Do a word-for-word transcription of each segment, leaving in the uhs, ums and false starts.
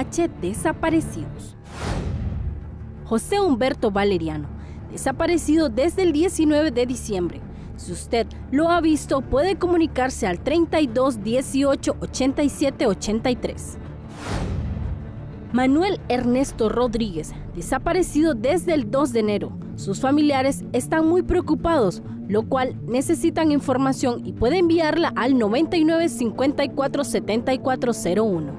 H desaparecidos. José Humberto Valeriano, desaparecido desde el diecinueve de diciembre. Si usted lo ha visto, puede comunicarse al treinta y dos, dieciocho, ochenta y siete, ochenta y tres. Manuel Ernesto Rodríguez, desaparecido desde el dos de enero. Sus familiares están muy preocupados, lo cual necesitan información y puede enviarla al noventa y nueve, cincuenta y cuatro, setenta y cuatro cero uno.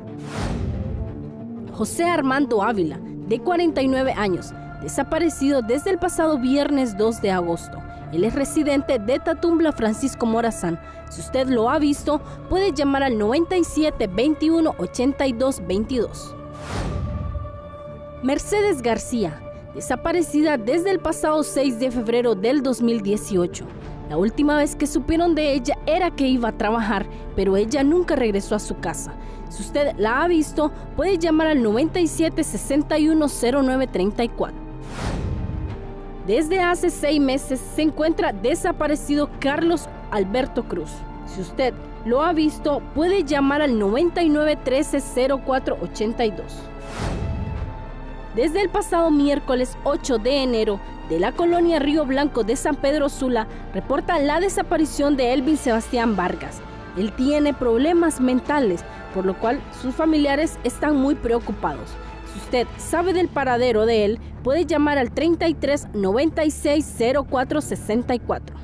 José Armando Ávila, de cuarenta y nueve años, desaparecido desde el pasado viernes dos de agosto. Él es residente de Tatumbla, Francisco Morazán. Si usted lo ha visto, puede llamar al noventa y siete, veintiuno, ochenta y dos, veintidós. Mercedes García, desaparecida desde el pasado seis de febrero del dos mil dieciocho. La última vez que supieron de ella era que iba a trabajar, pero ella nunca regresó a su casa. Si usted la ha visto, puede llamar al noventa y siete, sesenta y uno, cero nueve, treinta y cuatro. Desde hace seis meses se encuentra desaparecido Carlos Alberto Cruz. Si usted lo ha visto, puede llamar al noventa y nueve, trece, cero cuatro, ochenta y dos. Desde el pasado miércoles ocho de enero, de la colonia Río Blanco de San Pedro Sula, reporta la desaparición de Elvin Sebastián Vargas. Él tiene problemas mentales, por lo cual sus familiares están muy preocupados. Si usted sabe del paradero de él, puede llamar al treinta y tres, noventa y seis, cero cuatro, sesenta y cuatro.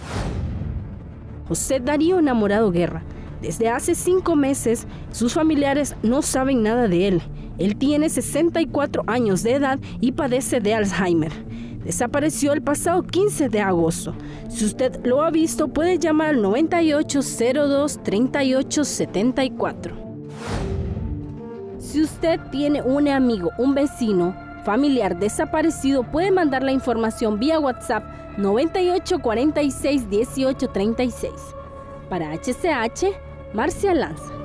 José Darío Enamorado Guerra. Desde hace cinco meses, sus familiares no saben nada de él. Él tiene sesenta y cuatro años de edad y padece de Alzheimer. Desapareció el pasado quince de agosto. Si usted lo ha visto, puede llamar al noventa y ocho, cero dos, treinta y ocho, setenta y cuatro. Si usted tiene un amigo, un vecino, familiar desaparecido, puede mandar la información vía WhatsApp noventa y ocho, cuarenta y seis, dieciocho, treinta y seis. Para H C H, Marcia Lanza.